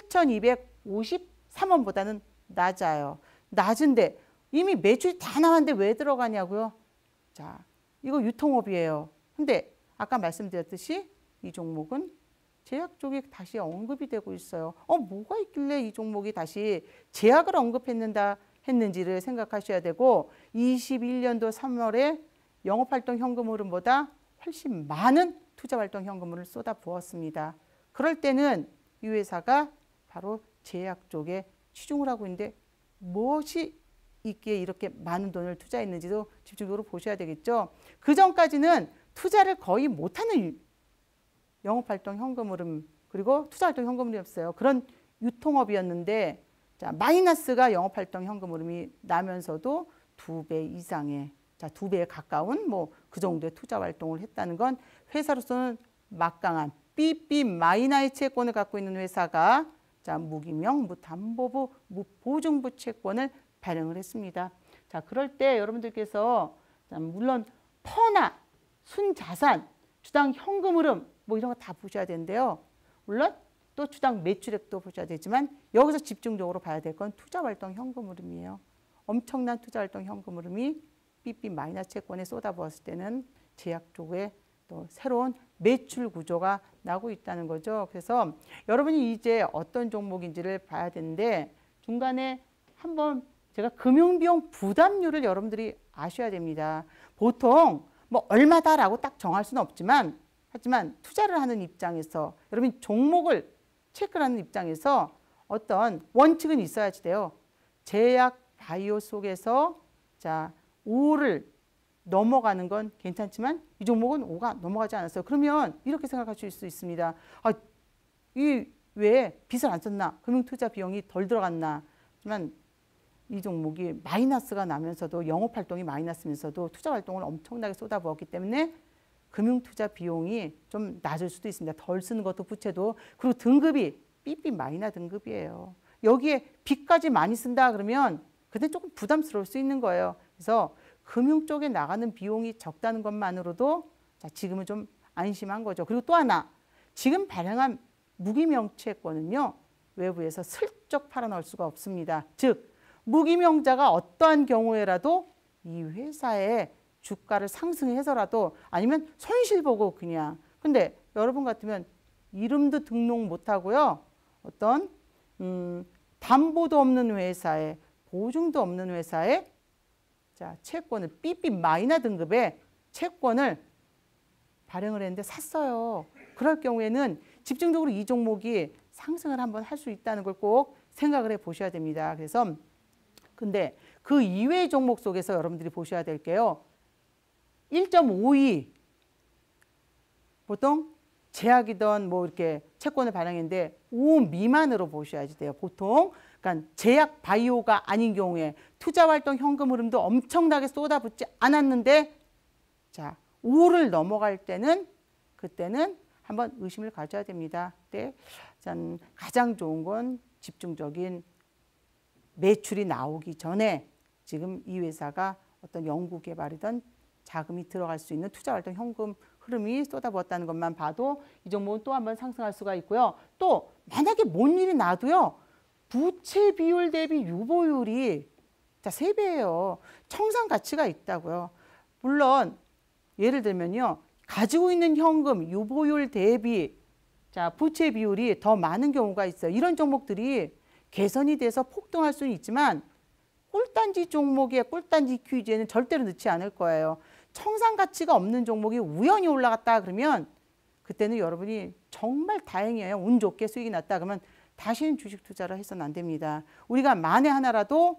칠천이백오십삼 원보다는 낮아요. 낮은데 이미 매출이 다 나왔는데 왜 들어가냐고요? 자, 이거 유통업이에요. 근데 아까 말씀드렸듯이 이 종목은 제약 쪽이 다시 언급이 되고 있어요. 어, 뭐가 있길래 이 종목이 다시 제약을 언급했는다 했는지를 생각하셔야 되고 이십일 년도 삼월에 영업활동 현금 흐름보다 훨씬 많은 투자활동 현금을 쏟아 부었습니다. 그럴 때는 이 회사가 바로 제약 쪽에 치중을 하고 있는데 무엇이 있기에 이렇게 많은 돈을 투자했는지도 집중적으로 보셔야 되겠죠. 그 전까지는 투자를 거의 못하는 영업활동 현금 흐름 그리고 투자활동 현금 흐름이었어요. 그런 유통업이었는데 자, 마이너스가 영업활동 현금 흐름이 나면서도 두 배 이상의 자, 두 배에 가까운 뭐 그 정도의 투자 활동을 했다는 건 회사로서는 막강한 삐삐 마이너의 채권을 갖고 있는 회사가 자, 무기명, 무담보부, 무보증부 채권을 발행을 했습니다. 자, 그럴 때 여러분들께서 자, 물론 퍼나 순자산, 주당 현금 흐름 뭐 이런 거 다 보셔야 되는데요. 물론 또 주당 매출액도 보셔야 되지만 여기서 집중적으로 봐야 될 건 투자활동 현금 흐름이에요. 엄청난 투자활동 현금 흐름이 삐삐 마이너스 채권에 쏟아부었을 때는 제약 쪽에 또 새로운 매출 구조가 나고 있다는 거죠. 그래서 여러분이 이제 어떤 종목인지를 봐야 되는데 중간에 한번 제가 금융비용 부담률을 여러분들이 아셔야 됩니다. 보통 뭐 얼마다라고 딱 정할 수는 없지만 하지만 투자를 하는 입장에서 여러분 종목을 체크하는 입장에서 어떤 원칙은 있어야지 돼요. 제약 바이오 속에서 자 오를 넘어가는 건 괜찮지만 이 종목은 오가 넘어가지 않았어요. 그러면 이렇게 생각하실 수 있습니다. 아, 이 왜 빚을 안 썼나? 금융투자 비용이 덜 들어갔나? 하지만 이 종목이 마이너스가 나면서도 영업활동이 마이너스면서도 투자활동을 엄청나게 쏟아부었기 때문에 금융투자 비용이 좀 낮을 수도 있습니다. 덜 쓰는 것도 부채도. 그리고 등급이 삐삐 마이너 등급이에요. 여기에 빚까지 많이 쓴다 그러면 그때 조금 부담스러울 수 있는 거예요. 그래서 금융 쪽에 나가는 비용이 적다는 것만으로도 자, 지금은 좀 안심한 거죠. 그리고 또 하나 지금 발행한 무기명채권은요. 외부에서 슬쩍 팔아넣을 수가 없습니다. 즉 무기명자가 어떠한 경우에라도 이 회사의 주가를 상승해서라도 아니면 손실 보고 그냥 근데 여러분 같으면 이름도 등록 못하고요. 어떤 음, 담보도 없는 회사에 보증도 없는 회사에 자, 채권을 삐삐 마이너 등급의 채권을 발행을 했는데 샀어요. 그럴 경우에는 집중적으로 이 종목이 상승을 한번 할 수 있다는 걸 꼭 생각을 해 보셔야 됩니다. 그래서 근데 그 이외의 종목 속에서 여러분들이 보셔야 될 게요. 일 점 오이 보통 제약이던 뭐 이렇게 채권을 발행했는데 오 미만으로 보셔야지 돼요. 보통 그러니까 제약 바이오가 아닌 경우에 투자활동 현금 흐름도 엄청나게 쏟아붓지 않았는데 자 오를 넘어갈 때는 그때는 한번 의심을 가져야 됩니다. 그때 짠, 가장 좋은 건 집중적인 매출이 나오기 전에 지금 이 회사가 어떤 연구개발이든 자금이 들어갈 수 있는 투자활동 현금 흐름이 쏟아부었다는 것만 봐도 이 종목은 또 한번 상승할 수가 있고요. 또 만약에 뭔 일이 나도요. 부채 비율 대비 유보율이 자, 세 배예요. 청산 가치가 있다고요. 물론 예를 들면요. 가지고 있는 현금 유보율 대비 자, 부채 비율이 더 많은 경우가 있어요. 이런 종목들이 개선이 돼서 폭등할 수는 있지만 꿀단지 종목의 꿀단지 퀴즈에는 절대로 넣지 않을 거예요. 청산 가치가 없는 종목이 우연히 올라갔다 그러면 그때는 여러분이 정말 다행이에요. 운 좋게 수익이 났다 그러면 다시는 주식 투자를 해서는 안 됩니다. 우리가 만에 하나라도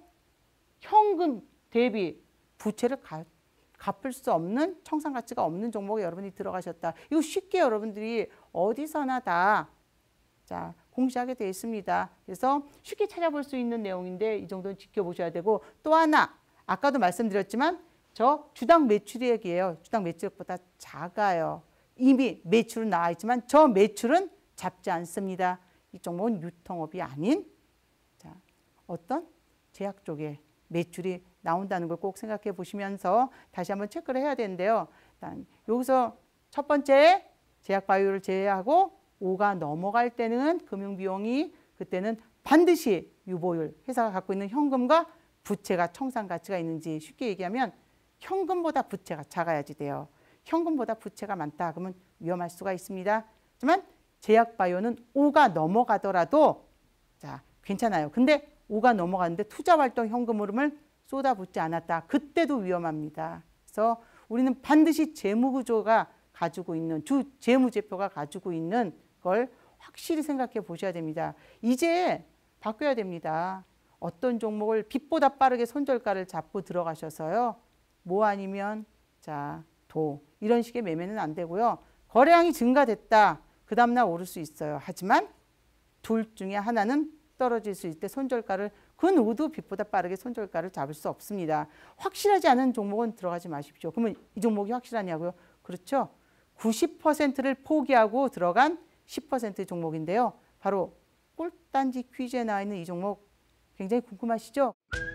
현금 대비 부채를 가, 갚을 수 없는 청산 가치가 없는 종목에 여러분이 들어가셨다. 이거 쉽게 여러분들이 어디서나 다 자, 공시하게 되어 있습니다. 그래서 쉽게 찾아볼 수 있는 내용인데 이 정도는 지켜보셔야 되고 또 하나 아까도 말씀드렸지만 저 주당 매출액이에요. 주당 매출액보다 작아요. 이미 매출은 나와 있지만 저 매출은 작지 않습니다. 이 종목은 유통업이 아닌 자, 어떤 제약 쪽에 매출이 나온다는 걸 꼭 생각해 보시면서 다시 한번 체크를 해야 되는데요. 일단 여기서 첫 번째 제약바이오를 제외하고 오가 넘어갈 때는 금융비용이 그때는 반드시 유보율, 회사가 갖고 있는 현금과 부채가 청산 가치가 있는지 쉽게 얘기하면 현금보다 부채가 작아야지 돼요. 현금보다 부채가 많다 그러면 위험할 수가 있습니다. 하지만 제약바이오는 오가 넘어가더라도 자 괜찮아요. 근데 오가 넘어가는데 투자활동 현금 흐름을 쏟아붓지 않았다. 그때도 위험합니다. 그래서 우리는 반드시 재무구조가 가지고 있는 주 재무제표가 가지고 있는 걸 확실히 생각해 보셔야 됩니다. 이제 바뀌어야 됩니다. 어떤 종목을 빛보다 빠르게 손절가를 잡고 들어가셔서요. 뭐 아니면 자, 도 이런 식의 매매는 안 되고요. 거래량이 증가됐다. 그 다음날 오를 수 있어요. 하지만 둘 중에 하나는 떨어질 수 있을 때 손절가를 그 누구도 빛보다 빠르게 손절가를 잡을 수 없습니다. 확실하지 않은 종목은 들어가지 마십시오. 그러면 이 종목이 확실하냐고요? 그렇죠. 구십 퍼센트를 포기하고 들어간 십 퍼센트 종목인데요. 바로 꿀단지 퀴즈에 나와 있는 이 종목 굉장히 궁금하시죠?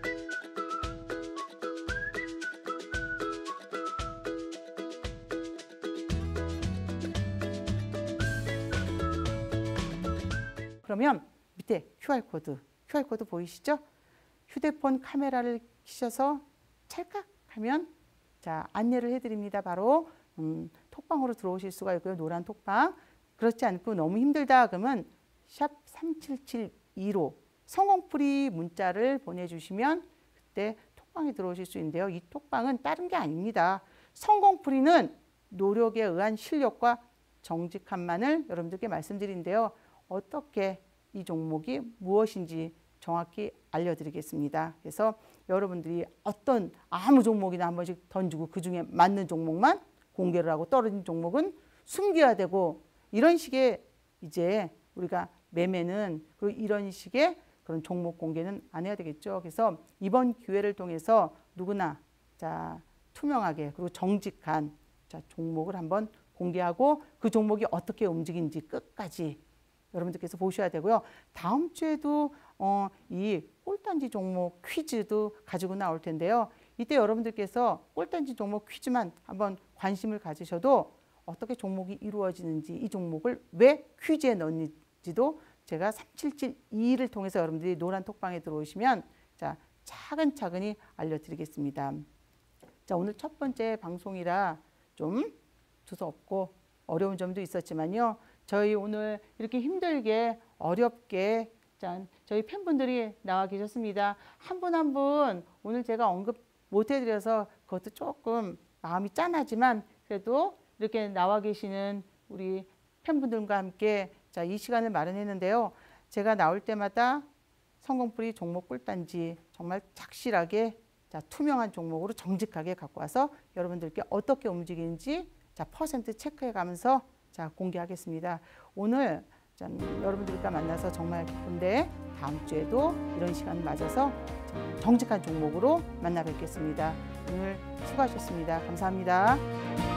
그러면 밑에 큐알코드, 큐알코드 보이시죠? 휴대폰 카메라를 켜셔서 찰칵 하면 자 안내를 해드립니다. 바로 음, 톡방으로 들어오실 수가 있고요. 노란 톡방. 그렇지 않고 너무 힘들다 그러면 샵 삼칠칠이로 성공풀이 문자를 보내주시면 그때 톡방에 들어오실 수 있는데요. 이 톡방은 다른 게 아닙니다. 성공풀이는 노력에 의한 실력과 정직함만을 여러분들께 말씀드린데요. 어떻게 이 종목이 무엇인지 정확히 알려드리겠습니다. 그래서 여러분들이 어떤 아무 종목이나 한 번씩 던지고 그중에 맞는 종목만 공개를 하고 떨어진 종목은 숨겨야 되고 이런 식의 이제 우리가 매매는 그리고 이런 식의 그런 종목 공개는 안 해야 되겠죠. 그래서 이번 기회를 통해서 누구나 자 투명하게 그리고 정직한 자 종목을 한번 공개하고 그 종목이 어떻게 움직이는지 끝까지 여러분들께서 보셔야 되고요. 다음 주에도 어, 이 꿀단지 종목 퀴즈도 가지고 나올 텐데요. 이때 여러분들께서 꿀단지 종목 퀴즈만 한번 관심을 가지셔도 어떻게 종목이 이루어지는지 이 종목을 왜 퀴즈에 넣는지도 제가 삼칠칠이를 통해서 여러분들이 노란 톡방에 들어오시면 자 차근차근히 알려드리겠습니다. 자 오늘 첫 번째 방송이라 좀 두서없고 어려운 점도 있었지만요. 저희 오늘 이렇게 힘들게 어렵게 짠 저희 팬분들이 나와 계셨습니다. 한 분 한 분 오늘 제가 언급 못 해드려서 그것도 조금 마음이 짠하지만 그래도 이렇게 나와 계시는 우리 팬분들과 함께 자, 이 시간을 마련했는데요. 제가 나올 때마다 성공풀이 종목 꿀단지 정말 착실하게 자, 투명한 종목으로 정직하게 갖고 와서 여러분들께 어떻게 움직이는지 자, 퍼센트 체크해 가면서 자, 공개하겠습니다. 오늘 짠, 여러분들과 만나서 정말 기쁜데 다음 주에도 이런 시간을 맞아서 정직한 종목으로 만나 뵙겠습니다. 오늘 수고하셨습니다. 감사합니다.